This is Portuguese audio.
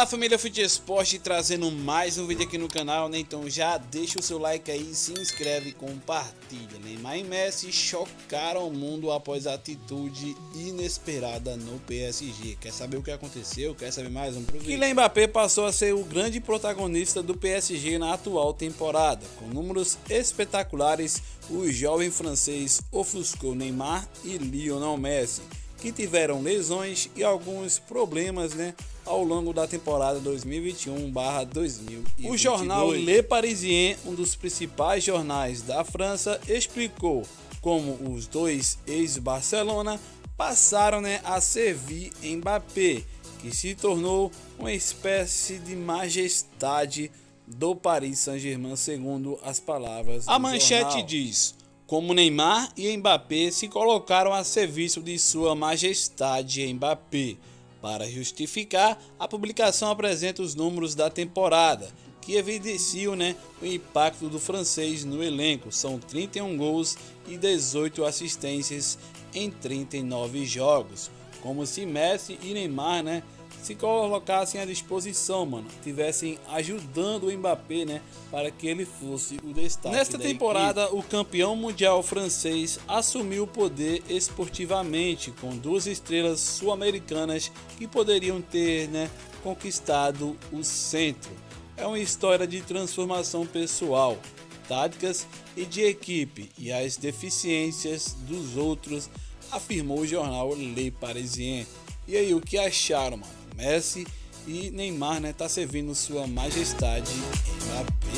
Fala família Fute Esporte, trazendo mais um vídeo aqui no canal, né? Então já deixa o seu like aí, se inscreve e compartilha. Neymar e Messi chocaram o mundo após a atitude inesperada no PSG. Quer saber o que aconteceu? Quer saber mais? Vamos pro vídeo. Kylian Mbappé passou a ser o grande protagonista do PSG na atual temporada. Com números espetaculares, o jovem francês ofuscou Neymar e Lionel Messi, que tiveram lesões e alguns problemas, né, ao longo da temporada 2021/2022. O jornal Le Parisien, um dos principais jornais da França, explicou como os dois ex-Barcelona passaram, né, a servir Mbappé, que se tornou uma espécie de majestade do Paris Saint-Germain, segundo as palavras do jornal. A manchete diz: como Neymar e Mbappé se colocaram a serviço de Sua Majestade Mbappé. Para justificar, a publicação apresenta os números da temporada, que evidenciam, né, o impacto do francês no elenco. São 31 gols e 18 assistências em 39 jogos. Como se Messi e Neymar, né, se colocassem à disposição, mano, tivessem ajudando o Mbappé, né, para que ele fosse o destaque. Nesta temporada, o campeão mundial francês assumiu o poder esportivamente, com duas estrelas sul-americanas que poderiam ter, né, conquistado o centro. É uma história de transformação pessoal, táticas e de equipe, e as deficiências dos outros, afirmou o jornal Le Parisien. E aí, o que acharam, mano? Messi e Neymar, né, tá servindo Sua Majestade Mbappé.